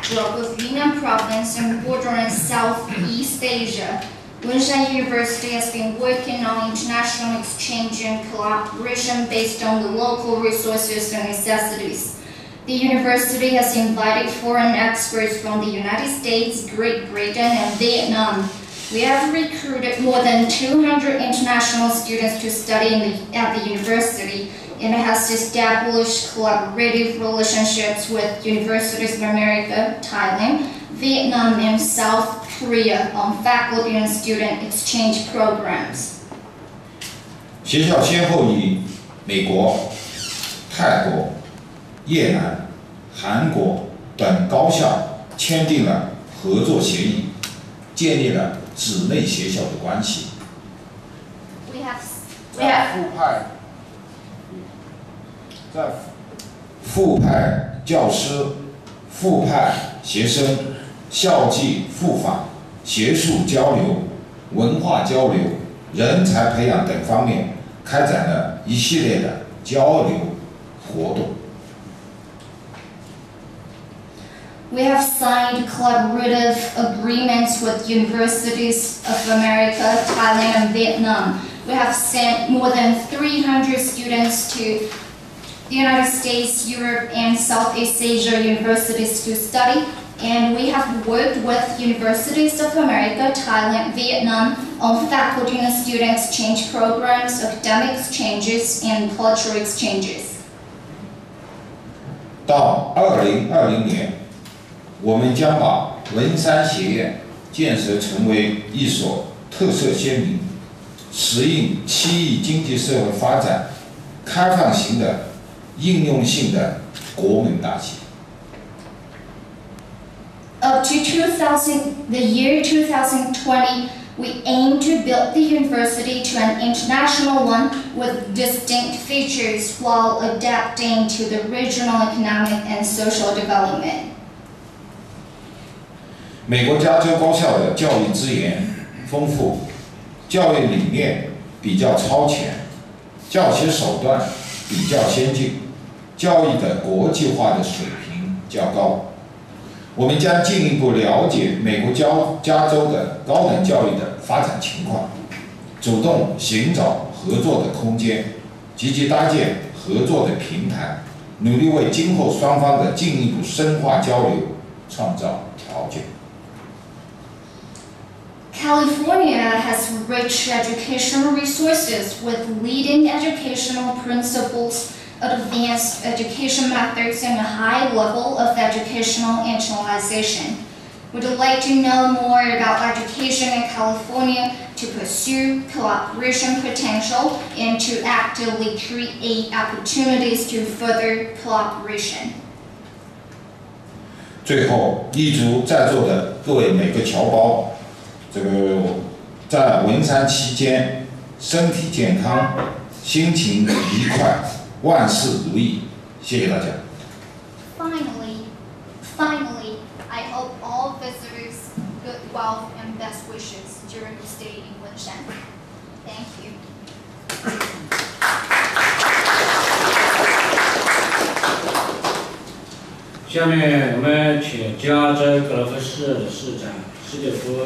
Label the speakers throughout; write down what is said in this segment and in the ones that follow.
Speaker 1: backdrop of Yunnan Province and bordering Southeast Asia, Wenshan University has been working on international exchange and collaboration based on the local resources and necessities. The university has invited foreign experts from the United States, Great Britain, and Vietnam. We have recruited more than 200 international students to study at the university, and it has established collaborative relationships with universities of America, Thailand, Vietnam, and South Korea on faculty and student exchange programs.
Speaker 2: 学校先后与美国、泰国、越南、韩国等高校签订了合作协议，建立了姊妹学校的关系。在副派教师、副派学生、校际互访、学术交流、文化交流、人才培养等方面开展了一系列的交流活动。
Speaker 1: We have signed collaborative agreements with universities of America, Thailand, and Vietnam. We have sent more than 300 students to the United States, Europe, and Southeast Asia universities to study, and we have worked with universities of America, Thailand, Vietnam on faculty and student exchange programs, academic exchanges, and cultural exchanges.
Speaker 2: 到2020年。 我们将把文山学院建设成为一所特色鲜明、适应区域经济社会发展、开放型的、应用性的国门大学。
Speaker 1: Up to the year 2020, we aim to build the university to an international one with distinct features while adapting to the regional economic and social development.
Speaker 2: 美国加州高校的教育资源丰富，教育理念比较超前，教学手段比较先进，教育的国际化的水平较高。我们将进一步了解美国加州的高等教育的发展情况，主动寻找合作的空间，积极搭建合作的平台，努力为今后双方的进一步深化交流创造条件。
Speaker 1: California has rich educational resources with leading educational principles, advanced education methods, and a high level of educational internalization. Would you like to know more about education in California to pursue collaboration potential and to actively create opportunities to further cooperation?
Speaker 2: 最后，预祝在座的各位每个侨胞。 这个在文山期间，身体健康，心情愉快，万事如意。谢谢大家。
Speaker 1: Finally, I hope all visitors good wealth and best wishes during your stay in Wenshan. Thank you.
Speaker 3: 下面我们请加州格罗夫市的市长施蒂夫。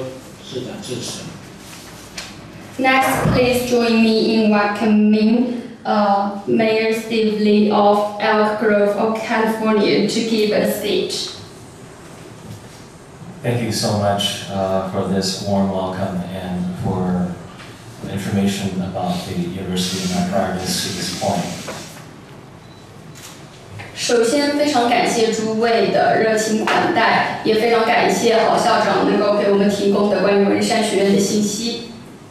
Speaker 4: Next, please join me in welcoming Mayor Steve Lee of Elk Grove of California to give a speech.
Speaker 5: Thank you so much for this warm welcome and for information about the university and our progress to this point.
Speaker 4: 首先，非常感谢诸位的热情款待，也非常感谢郝校长能够给我们提供的关于文山学院的信息。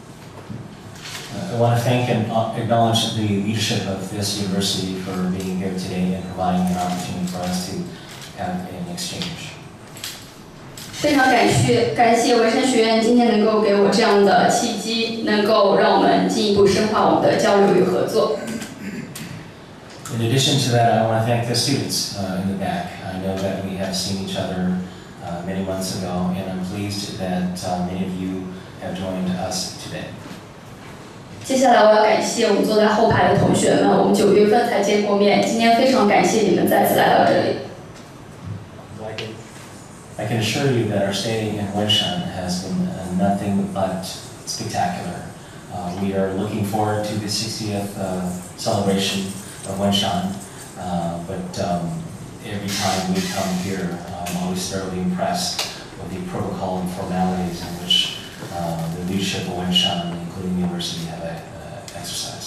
Speaker 5: I want to thank and acknowledge the leadership of this university for being here today and providing an opportunity for us to have an exchange.
Speaker 4: 非常感谢文山学院今天能够给我这样的契机，能够让我们进一步深化我们的交流与合作。
Speaker 5: In addition to that, I want to thank the students in the back. I know that we have seen each other many months ago, and I'm pleased that many of you have joined us today.
Speaker 4: 接下来我要感谢我们坐在后排的同学们，我们9月份才见过面，今天非常感谢你们再次来到这里。
Speaker 5: I can assure you that our stay in Wenshan has been nothing but spectacular. We are looking forward to the 60th celebration of Wenshan, but every time we come here, I'm always thoroughly impressed with the protocol and formalities in which the leadership of Wenshan, including the university, have exercised.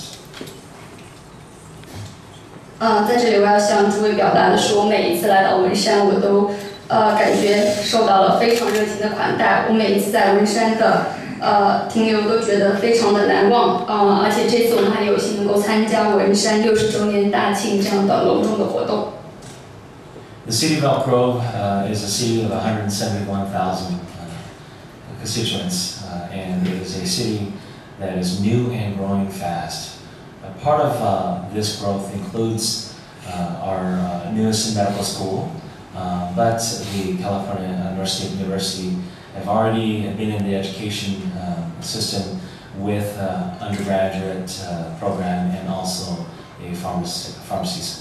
Speaker 4: 在这里我要向诸位表达的是，我每一次来到文山，我都感觉受到了非常热情的款待。我每一次在文山的停留都觉得非常的难忘。而且这次我们还有幸能够参加文山60周年大庆这样的隆重的活动。
Speaker 5: The city of Elk Grove is a city of 171,000 constituents, and it is a city that is new and growing fast. Part of this growth includes our newest medical school, but the California State University have already been in the education system with undergraduate program and also a pharmacy school.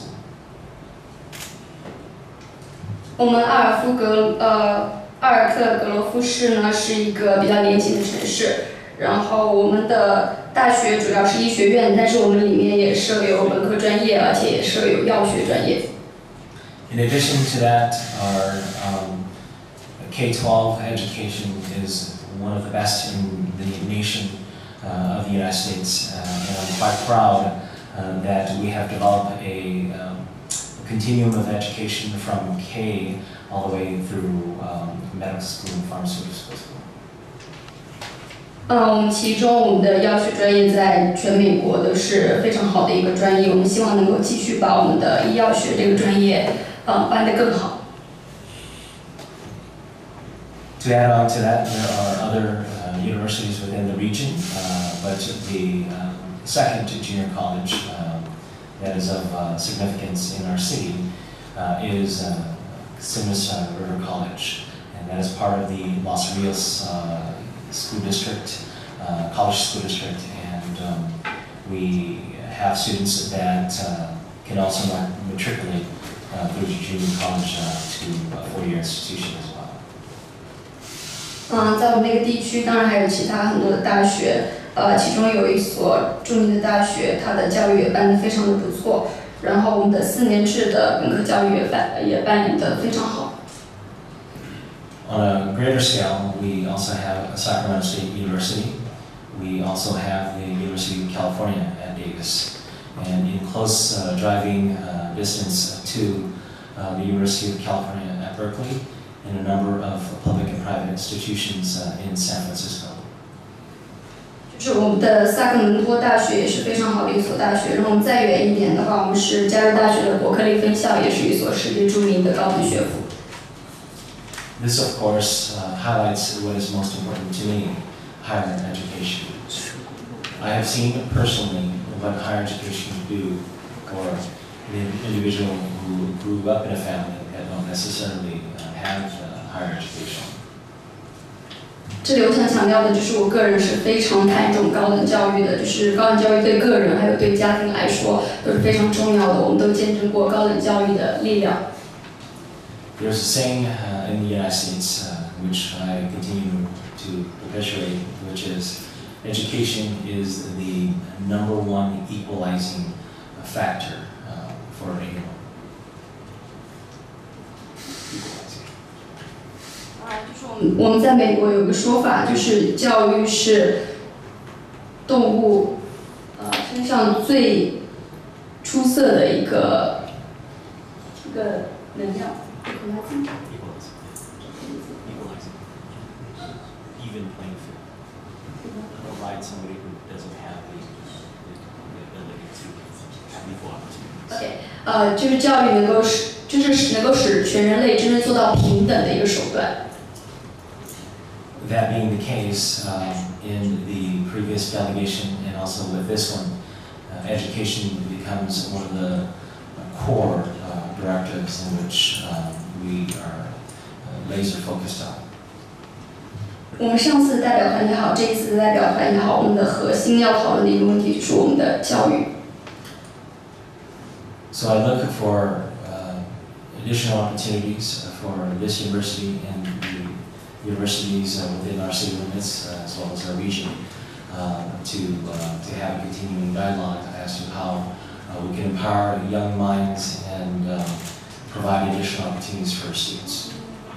Speaker 4: 我们阿尔克格罗夫市呢是一个比较年轻的城市，然后我们的大学主要是医学院，但是我们里面也设有本科专业，而且也设有药学专业。
Speaker 5: In addition to that, our K-12 education is one of the best in the nation of the United States, and I'm quite proud that we have developed a continuum of education from K all the way through medical school and pharmaceutical school.
Speaker 4: 我们其中我们的药学专业在全美国都是非常好的一个专业，我们希望能够继续把我们的医药学这个专业办得更好。
Speaker 5: To add on to that, there are other universities within the region, but the second junior college that is of significance in our city is Simmons River College, and that is part of the Los Rios School District, College School District, and we have students that can also matriculate through junior college to a four-year institution as well.
Speaker 4: 在我们那个地区，当然还有其他很多的大学，其中有一所著名的大学，它的教育也办得非常的不错。然后我们的4年制的本科教育也办理得非常好。
Speaker 5: On a greater scale, we also have Sacramento State University. We also have the University of California at Davis, and in close driving distance to the University of California at Berkeley, and a number of public and private institutions in San Francisco.
Speaker 4: 就是我们的萨克门托大学也是非常好的一所大学。然后我们再远一点的话，我们是加州大学的伯克利分校，也是一所世界著名的高等学府。
Speaker 5: This, of course, highlights what is most important to me: higher education. I have seen personally what higher education can do for the individual who grew up in a family that don't necessarily have higher education.
Speaker 4: 这里我想强调的就是，我个人是非常看重高等教育的，就是高等教育对个人还有对家庭来说都是非常重要的。我们都见证过高等教育的力量。
Speaker 5: There's a saying in the United States which I continue to perpetuate, which is education is the #1 equalizing factor for anyone.
Speaker 4: 就是我们在美国有个说法，就是教育是动物身上最出色的一个能量。
Speaker 5: Equalizing. Even playing field. Provide somebody who doesn't have the ability to have equal opportunities.
Speaker 4: 就是教育能够使全人类真正做到平等的一个手段。
Speaker 5: That being the case, in the previous delegation and also with this one, education becomes one of the core directives in which we are laser focused on.
Speaker 4: 我们上次的代表团也好，这一次的代表团也好，我们的核心要讨论的一个问题就是我们的教育。
Speaker 5: So I look for additional opportunities for this university and the universities within our city limits as well as our region to have a continuing dialogue as to how we can empower young minds and provide additional opportunities for our students.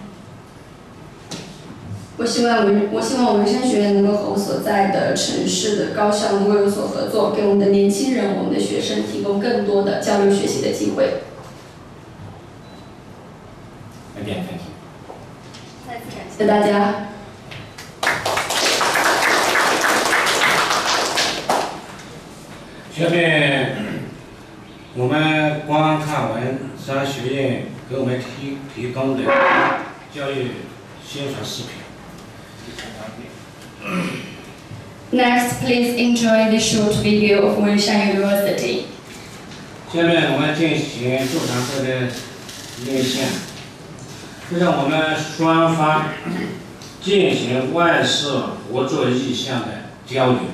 Speaker 4: 我希望文山学院能够和我所在的城市的高校能够有所合作，给我们的年轻人、我们的学生提供更多的交流学习的机会。
Speaker 5: Again, thank you.
Speaker 4: 再次感谢大家。
Speaker 3: 下面我们观看文山学院给我们提供的教育宣传视频。
Speaker 4: Next, please enjoy the short video of Wenshan University.
Speaker 3: 下面我们进行座谈会的连线，这是我们双方进行外事合作意向的交流。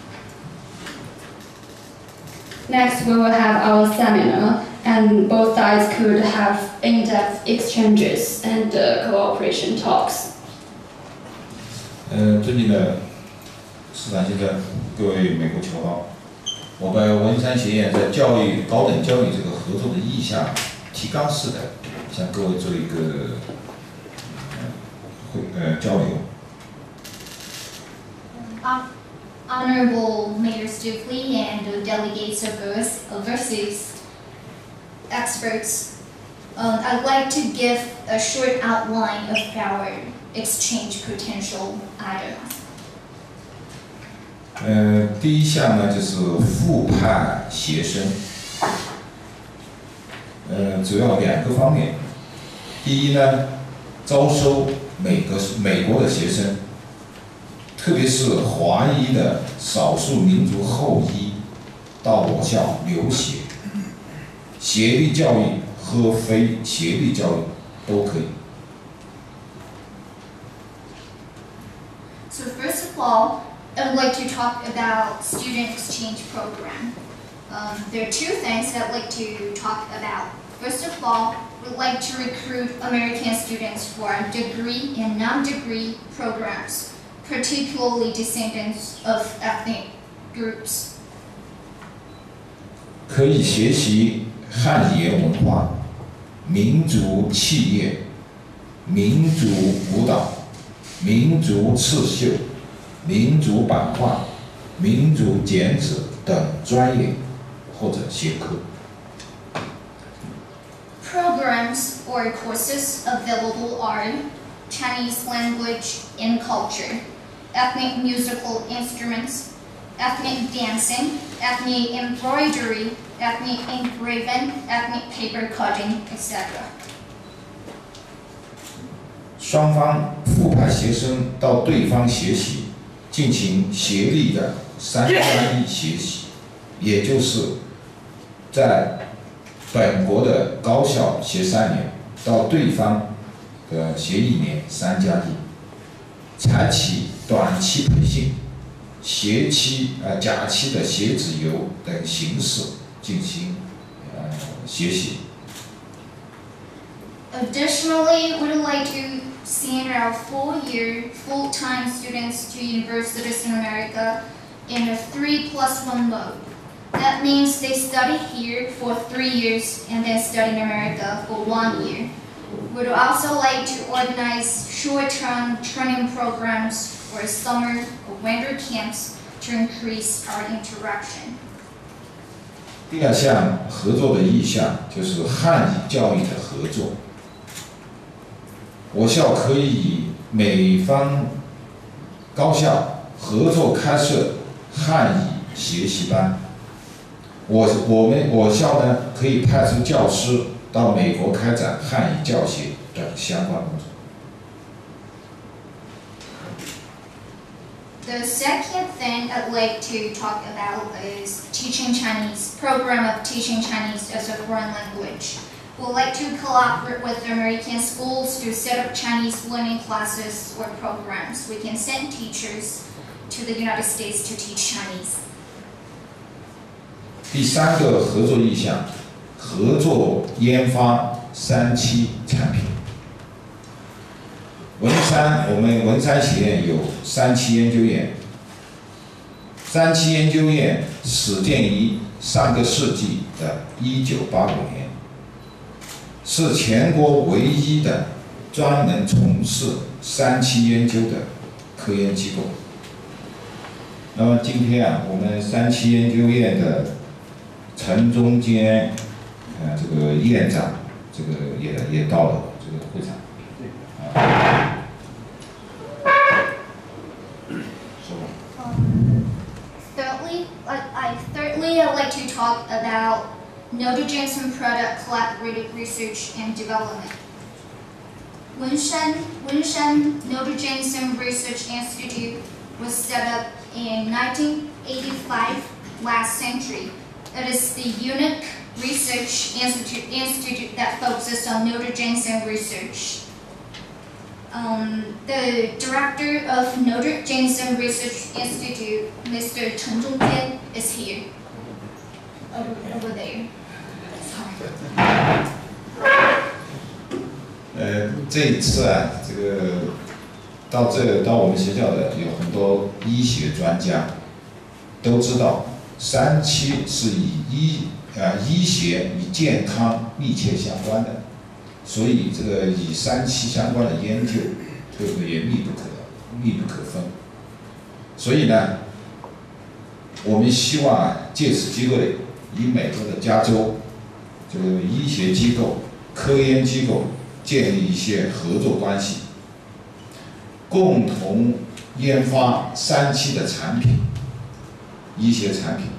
Speaker 4: Next, we will have our seminar, and both sides could have in-depth exchanges and cooperation talks.
Speaker 2: 尊敬的市长先生，各位美国侨胞，我们文山学院在高等教育这个合作的意向提纲式的向各位做一个交流。
Speaker 1: Honorable Mayor Stufley and delegates of overseas experts, I'd like to give a short outline of our exchange potential items.
Speaker 2: 第一项呢就是复派学生，主要2个方面。第一呢，招收美国的学生，特别是华裔的少数民族后裔到我校留学，学历教育和非学历教育都可以。
Speaker 1: So first of all, I would like to talk about student exchange program. There are 2 things that I'd like to talk about. First of all, we'd like to recruit American students for degree and non-degree programs, particularly descendants of ethnic groups.
Speaker 2: 可以学习汉语言文化、民族企业、民族舞蹈、民族刺绣、民族版画、民族剪纸等专业或者学科。
Speaker 1: Programs or courses available are Chinese language and culture, ethnic musical instruments, ethnic dancing, ethnic embroidery, ethnic engraving, ethnic paper cutting, etc.
Speaker 2: 双方复派学生到对方学习，进行协力的3+1学习，也就是在本国的高校学3年，到对方的学1年3+1，采取短期培训、假期的学子游等形式进行学习。
Speaker 1: Additionally, we would like to send our full-year, full-time students to universities in America in a 3+1 mode. That means they study here for 3 years and then study in America for 1 year. We would also like to organize short-term training programs or summer or winter camps to increase our interaction.
Speaker 2: 第2项合作的意向就是汉语教育的合作。 我校可以与美方高校合作开设汉语学习班。我校呢可以派出教师到美国开展汉语教学等相关工作。
Speaker 1: The second thing I'd like to talk about is teaching Chinese, program of teaching Chinese as a foreign language. We'd like to collaborate with American schools to set up Chinese learning classes or programs. We can send teachers to the United States to teach Chinese.
Speaker 2: 第3个合作意向，合作研发 3期产品。我们文山学院有3期研究院，3期研究院始建于上个世纪的1985年，是全国唯一的专门从事3期研究的科研机构。那么今天我们3期研究院的陈中坚这个院长，这个也到了这个会场。
Speaker 1: Thirdly, I'd like to talk about Notre Jansen Product Collaborative Research and Development. Winshan Notre Jansen Research Institute was set up in 1985 last century. It is the unique research institute that focuses on Notre Jansen research. The director of Notre Jansen Research Institute, Mr. Chen Zhongtian, is here. Over there. Sorry.
Speaker 2: 这一次这个到我们学校的有很多医学专家，都知道3期是以医学与健康密切相关的。所以这个与3期相关的研究，对不对？也密不可分。所以呢，我们希望借此机会，与美国的加州这个医学机构、科研机构建立一些合作关系，共同研发3期的产品，医学产品。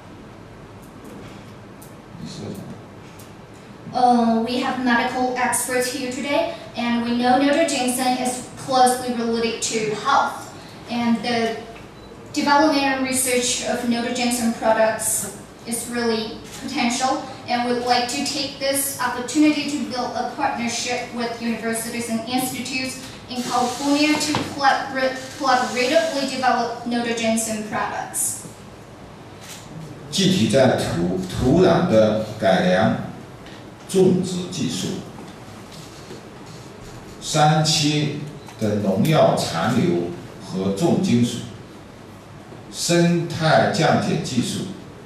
Speaker 2: 你说什么？
Speaker 1: We have medical experts here today, and we know Notre Jansen is closely related to health, and the development and research of Notre Jansen products is really potential, and we'd like to take this opportunity to build a partnership with universities and institutes in California to collaboratively develop Notre Jansen products.
Speaker 2: 具体在土壤的改良、种植技术、3期的农药残留和重金属、生态降解技术，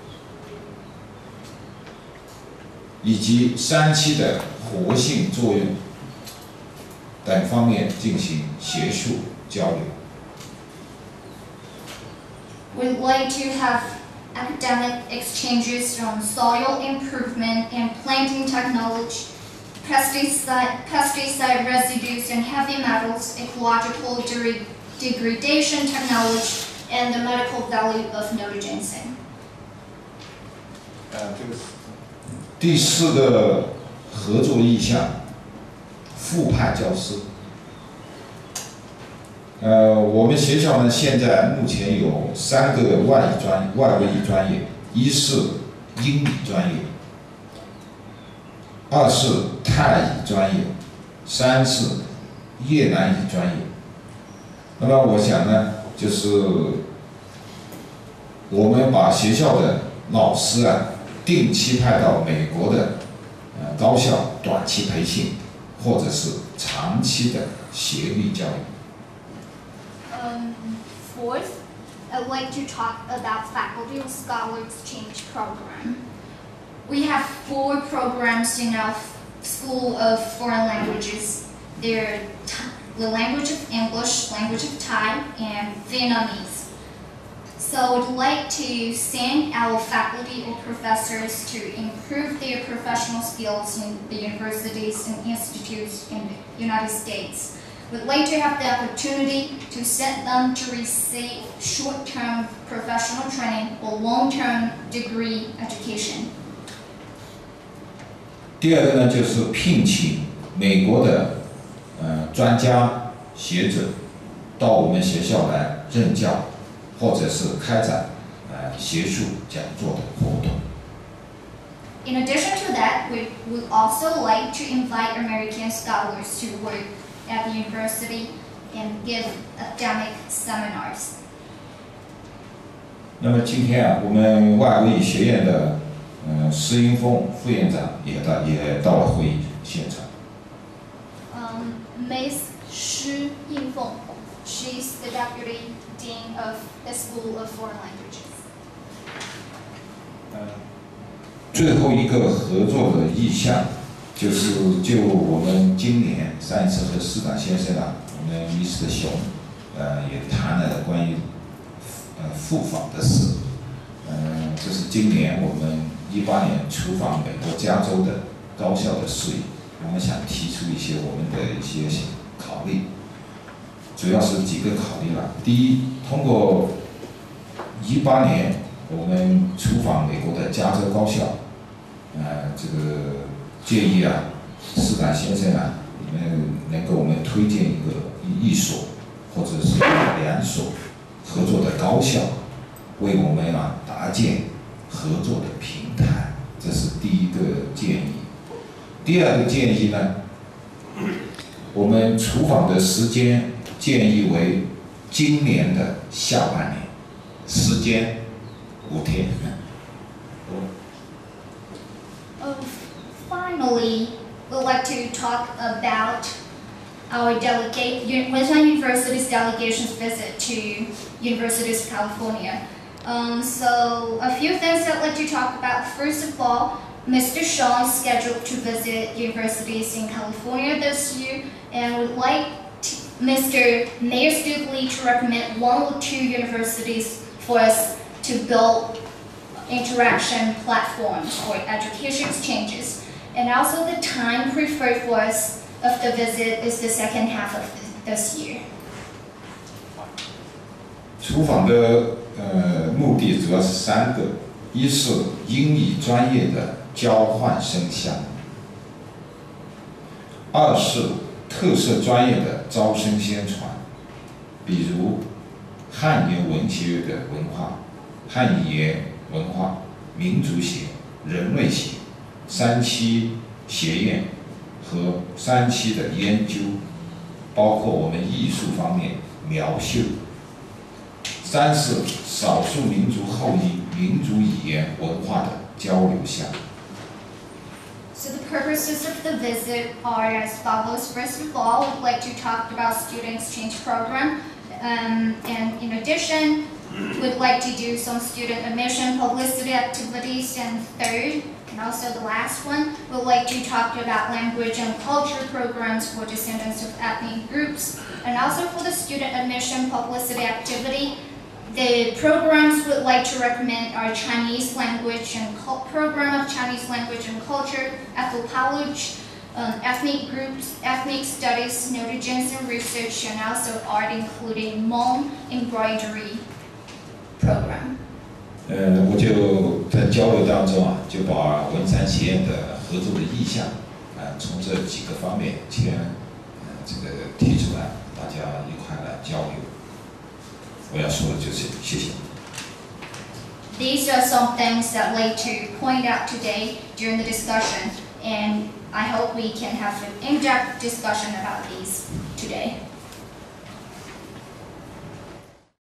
Speaker 2: 以及3期的活性作用等方面进行学术交流。
Speaker 1: We'd like to have academic exchanges on soil improvement and planting technology, pesticide residues and heavy metals, ecological degradation technology, and the medical value of Notre Jansen.
Speaker 2: 第4个合作意向，复派教师。我们学校呢，现在目前有3个外文语专业，一是英语专业，2是泰语专业，3是越南语专业。那么我想呢，就是我们把学校的老师定期派到美国的高校短期培训，或者是长期的学历教育。
Speaker 1: Fourth, I'd like to talk about Faculty of Scholar Exchange Program. We have 4 programs in our School of Foreign Languages. They're the language of English, language of Thai, and Vietnamese. So I'd like to send our faculty or professors to improve their professional skills in the universities and institutes in the United States. We'd like to have the opportunity to send them to receive short-term professional training or long-term degree education.
Speaker 2: 第2个呢，就是聘请美国的专家学者到我们学校来任教，或者是开展学术讲座的活动。
Speaker 1: In addition to that, we would also like to invite American scholars to work at the university and give academic seminars.
Speaker 2: 那么今天我们外国语学院的施英峰副院长也到了会议， 现场。
Speaker 1: Ms. Shi Yingfeng, she's the Deputy Dean of the School of Foreign Languages.
Speaker 2: 最后一个合作的意向，就我们今年上一次和市长先生我们Mr.熊，也谈了关于赴访的事。这是今年我们18年出访美国加州的高校的事宜，我们想提出一些我们的一些考虑，主要是几个考虑了。第一，通过18年我们出访美国的加州高校，这个建议市长先生你们能给我们推荐一所或者是2所合作的高校，为我们搭建合作的平台，这是第一个建议。第二个建议呢，我们出访的时间建议为今年的下半年，时间5天。
Speaker 1: Finally, we'd like to talk about our Wenshan University's delegation's visit to Universities of California. So a few things I'd like to talk about. First of all, Mr. Shaw is scheduled to visit universities in California this year, and would like Mr. Mayor Stugley to recommend 1 or 2 universities for us to build interaction platforms or education exchanges. And also the time preferred for us of the visit is the second half of this year.
Speaker 2: 出访的目的主要是3个，一是英语专业的交换生项目，2是特色专业的招生宣传，比如汉言文学的文化、汉语言文化、民族学、人类学、3期学院和3期的研究，包括我们艺术方面描绣。3是少数民族后裔民族语言文化的交流项。
Speaker 1: So the purposes of the visit are as follows. First of all, we'd like to talk about student exchange program, and in addition, we'd like to do some student admission publicity activities. And third, and also the last one, we'd like to talk about language and culture programs for descendants of ethnic groups. And also for the student admission publicity activity, the programs we'd like to recommend are Chinese language and program of Chinese language and culture, anthropology, ethnic groups, ethnic studies, notations and research, and also art, including Hmong embroidery program.
Speaker 2: 我就在交流当中就把文山学院的合作的意向从这几个方面先这个提出来，大家一块来交流。我要说的就是谢谢。
Speaker 1: These are some things that I'd like to point out today during the discussion, and I hope we can have an in-depth discussion about these today.